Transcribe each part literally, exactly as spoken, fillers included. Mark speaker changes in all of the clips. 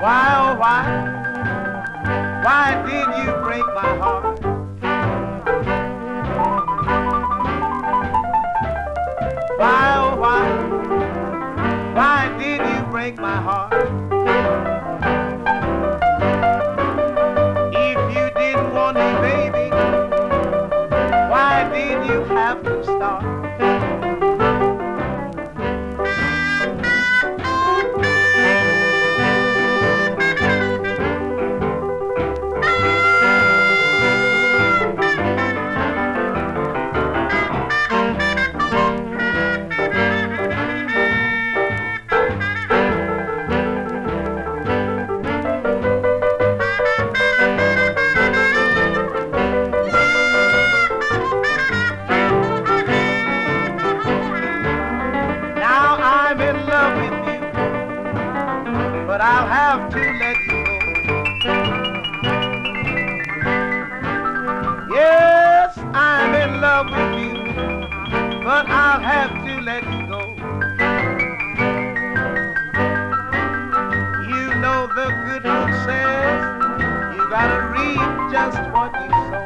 Speaker 1: Why, oh why, why did you break my heart? Why, oh why, why did you break my heart? If you didn't want me, baby, why did you have to start? But I'll have to let you go. Yes, I'm in love with you, but I'll have to let you go. You know the good book says you gotta reap just what you sow.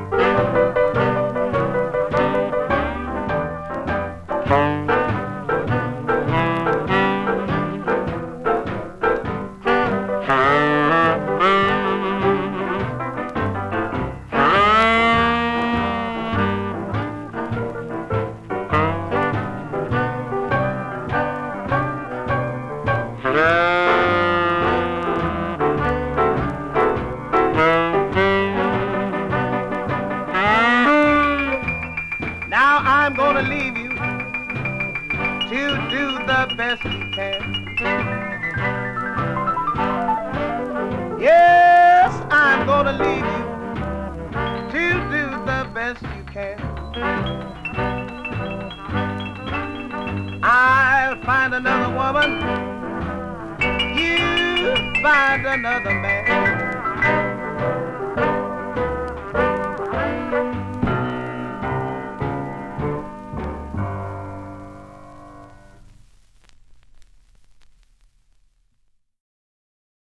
Speaker 1: Now I'm gonna leave you to do the best you can. Yes, I'm gonna leave you to do the best you can. I'll find another woman, you find another man.